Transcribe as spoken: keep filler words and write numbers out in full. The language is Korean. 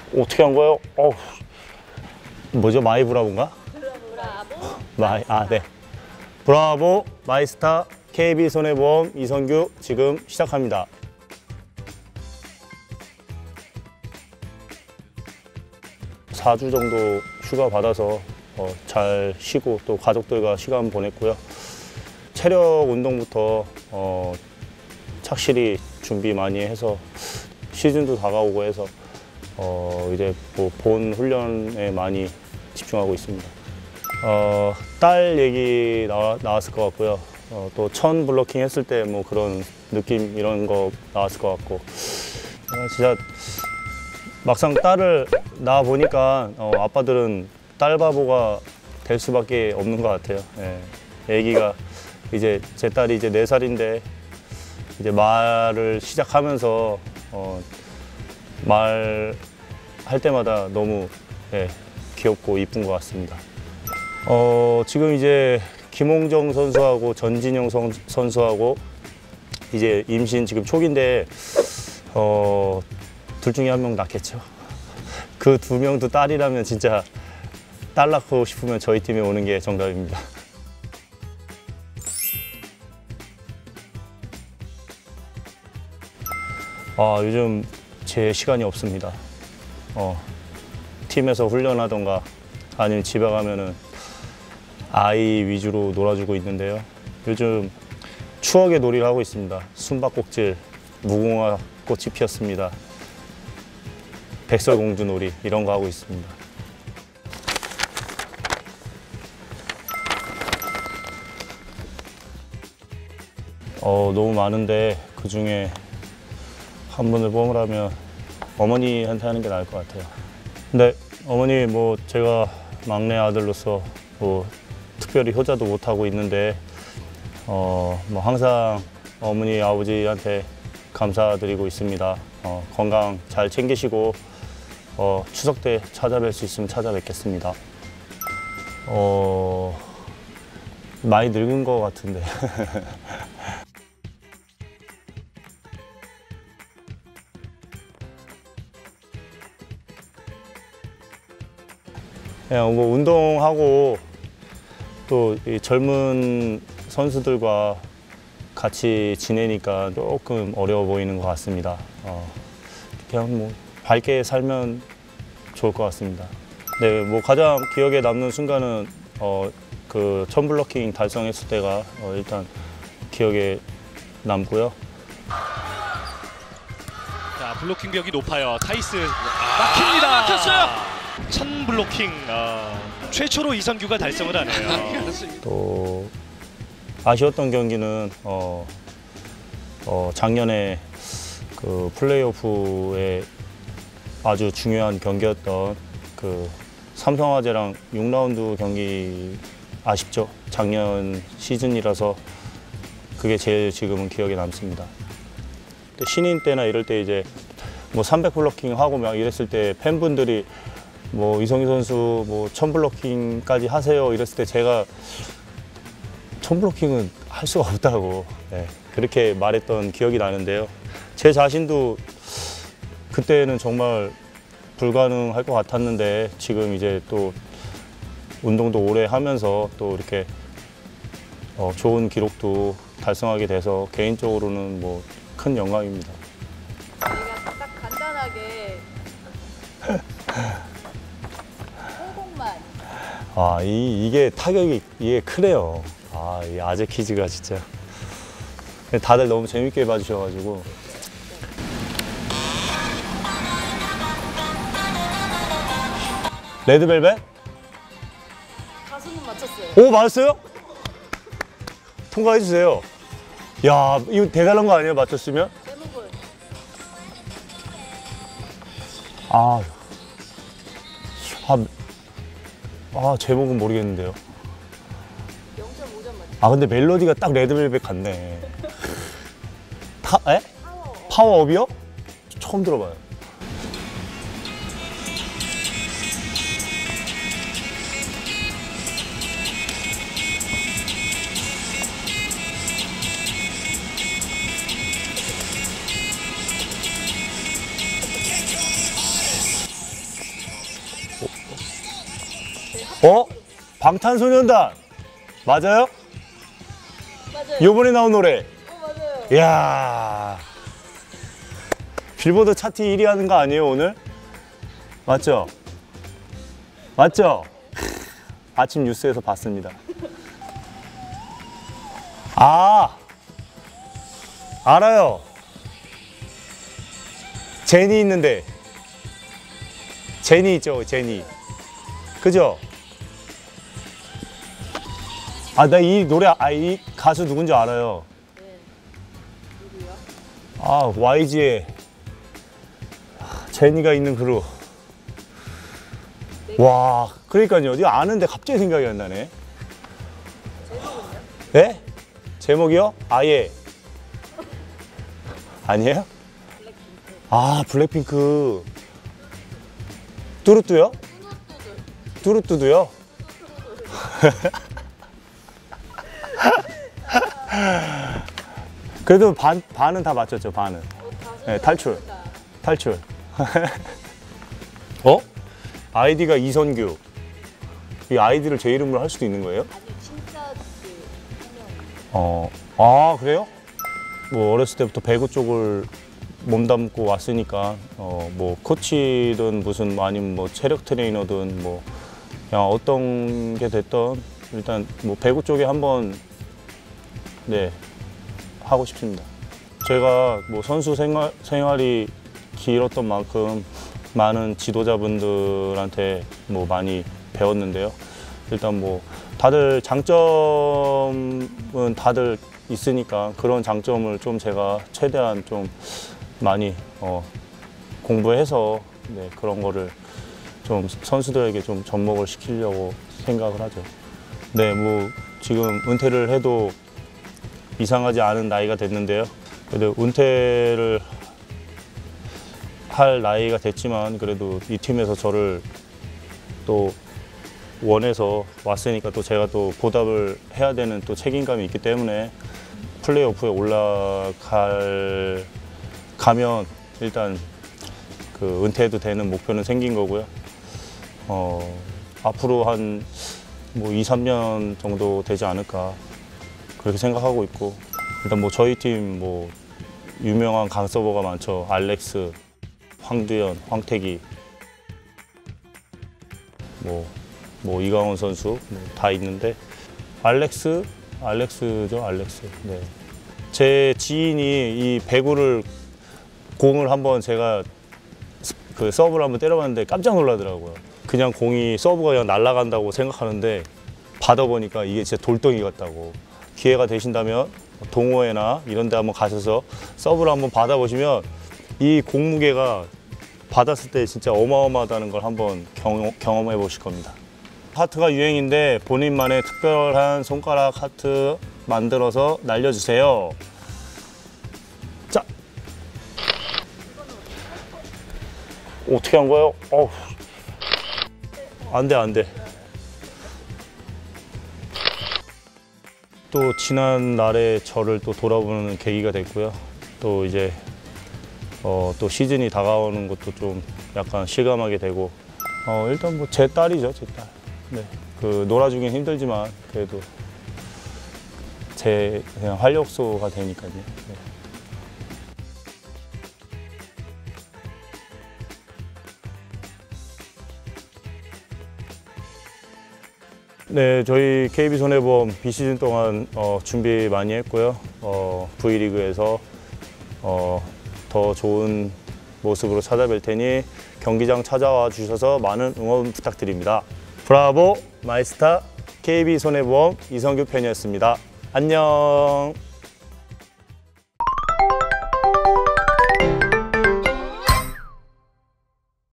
어떻게 한 거예요? 어, 뭐죠? 마이 브라보인가? 브라보. 마이, 아, 네. 브라보, 마이스타, 케이비손해보험, 이선규 지금 시작합니다. 사 주 정도 휴가 받아서 어, 잘 쉬고 또 가족들과 시간 보냈고요. 체력 운동부터 어, 착실히 준비 많이 해서 시즌도 다가오고 해서 어, 이제 뭐 본 훈련에 많이 집중하고 있습니다. 어, 딸 얘기 나와, 나왔을 것 같고요. 어, 또 천 블로킹 했을 때 뭐 그런 느낌 이런 거 나왔을 것 같고 어, 진짜 막상 딸을 낳아 보니까 어, 아빠들은 딸 바보가 될 수밖에 없는 것 같아요. 예. 애기가 이제 제 딸이 이제 네 살인데 이제 말을 시작하면서 어, 말 할 때마다 너무 예, 귀엽고 이쁜 것 같습니다. 어, 지금 이제 김홍정 선수하고 전진영 선, 선수하고 이제 임신 지금 초기인데 어, 둘 중에 한 명 낳겠죠. 그 두 명도 딸이라면 진짜 딸 낳고 싶으면 저희 팀에 오는 게 정답입니다. 아, 요즘 제 시간이 없습니다. 어, 팀에서 훈련하던가 아니면 집에 가면은 아이 위주로 놀아주고 있는데요. 요즘 추억의 놀이를 하고 있습니다. 숨바꼭질, 무궁화 꽃이 피었습니다. 백설공주 놀이 이런 거 하고 있습니다. 어, 너무 많은데 그 중에 한 분을 뽑으라면 어머니한테 하는 게 나을 것 같아요. 근데 어머니 뭐 제가 막내 아들로서 뭐 특별히 효자도 못 하고 있는데 어, 뭐 항상 어머니 아버지한테 감사드리고 있습니다. 어, 건강 잘 챙기시고 어, 추석 때 찾아뵐 수 있으면 찾아뵙겠습니다. 어, 많이 늙은 것 같은데. 그냥 뭐 운동하고 또 이 젊은 선수들과 같이 지내니까 조금 어려워 보이는 것 같습니다. 어, 그냥 뭐 밝게 살면 좋을 것 같습니다. 네, 뭐 가장 기억에 남는 순간은 어, 그 천 블로킹 달성했을 때가 어, 일단 기억에 남고요. 자, 블로킹 벽이 높아요. 타이스 막힙니다. 아, 막혔어요. 천 블로킹 어, 최초로 이선규가 달성을 하네요. 또 아쉬웠던 경기는 어, 어, 작년에 그 플레이오프에 아주 중요한 경기였던 그 삼성화재랑 육 라운드 경기 아쉽죠. 작년 시즌이라서 그게 제일 지금은 기억에 남습니다. 신인 때나 이럴 때 이제 뭐 삼백 블로킹 하고 막 이랬을 때 팬분들이 뭐 이성규 선수 뭐 천 블로킹까지 하세요 이랬을 때 제가 천 블로킹은 할 수가 없다고 네, 그렇게 말했던 기억이 나는데요. 제 자신도 그때는 정말 불가능할 것 같았는데 지금 이제 또 운동도 오래 하면서 또 이렇게 어, 좋은 기록도 달성하게 돼서 개인적으로는 뭐 큰 영광입니다. 저희가 딱 간단하게 홍콩만. 아, 이, 이게 타격이 이게 크네요. 아, 이 아재 퀴즈가 진짜 다들 너무 재밌게 봐주셔가지고. 레드벨벳? 가수는 맞췄어요. 오, 맞았어요? 통과해주세요. 야, 이거 대단한 거 아니에요? 맞췄으면? 제목을. 아, 아, 아 제목은 모르겠는데요. 영 점 오 점 맞죠? 아, 근데 멜로디가 딱 레드벨벳 같네. 타, 에? 파워. 파워업이요? 처음 들어봐요. 어? 방탄소년단 맞아요? 맞아요. 요번에 나온 노래. 어, 맞아요. 이야. 빌보드 차트 일 위 하는 거 아니에요 오늘? 맞죠? 맞죠? 아침 뉴스에서 봤습니다. 아, 알아요. 제니 있는데. 제니 있죠, 제니. 그죠? 아, 나 이 노래, 아, 이 가수 누군지 알아요. 네. 누구요? 아, 와이지의 제니가 있는 그룹. 와, 그러니까요. 이거 아는데 갑자기 생각이 안 나네. 제목은요? 네? 제목이요? 아예. 아니에요? 블랙핑크. 아, 블랙핑크. 뚜루뚜요? 뚜루뚜두요? 그래도 반, 반은 다 맞췄죠, 반은. 어, 가수 네, 탈출. 나왔다. 탈출. 어? 아이디가 이선규. 이 아이디를 제 이름으로 할 수도 있는 거예요? 아니 진짜 그 한명 어, 아, 그래요? 뭐, 어렸을 때부터 배구 쪽을 몸담고 왔으니까, 어, 뭐, 코치든 무슨, 아니면 뭐, 체력 트레이너든 뭐, 그냥 어떤 게 됐던, 일단 뭐, 배구 쪽에 한번, 네, 하고 싶습니다. 제가 뭐, 선수 생활, 생활이 길었던 만큼 많은 지도자분들한테 뭐, 많이 배웠는데요. 일단 뭐, 다들 장점은 다들 있으니까 그런 장점을 좀 제가 최대한 좀 많이 어, 공부해서 네, 그런 거를 좀 선수들에게 좀 접목을 시키려고 생각을 하죠. 네, 뭐 지금 은퇴를 해도 이상하지 않은 나이가 됐는데요. 그래도 은퇴를 할 나이가 됐지만 그래도 이 팀에서 저를 또 원해서 왔으니까 또 제가 또 보답을 해야 되는 또 책임감이 있기 때문에 플레이오프에 올라갈 가면 일단 그 은퇴해도 되는 목표는 생긴 거고요. 어, 앞으로 한 뭐 이, 삼 년 정도 되지 않을까 그렇게 생각하고 있고 일단 뭐 저희 팀 뭐 유명한 강서버가 많죠. 알렉스, 황두현, 황태기 뭐 뭐 이강원 선수 뭐 다 있는데 알렉스 알렉스죠 알렉스. 네. 제 지인이 이 배구를 공을 한번 제가 그 서브를 한번 때려봤는데 깜짝 놀라더라고요. 그냥 공이 서브가 그냥 날아간다고 생각하는데 받아보니까 이게 진짜 돌덩이 같다고. 기회가 되신다면 동호회나 이런 데 한번 가셔서 서브를 한번 받아보시면 이 공무게가 받았을 때 진짜 어마어마하다는 걸 한번 경험, 경험해 보실 겁니다. 하트가 유행인데 본인만의 특별한 손가락 하트 만들어서 날려주세요. 자, 어떻게 한 거예요? 어우. 안 돼, 안 돼. 또 지난 날의 저를 또 돌아보는 계기가 됐고요. 또 이제 어, 또 시즌이 다가오는 것도 좀 약간 실감하게 되고 어, 일단 뭐 제 딸이죠, 제 딸. 네, 그 놀아주긴 힘들지만 그래도 제 그냥 활력소가 되니까요. 네. 네, 저희 케이비손해보험 비시즌 동안 어, 준비 많이 했고요. 어, V리그에서 어, 더 좋은 모습으로 찾아뵐 테니 경기장 찾아와 주셔서 많은 응원 부탁드립니다. 브라보 마이스타 케이비손해보험 이성규 팬이었습니다. 안녕.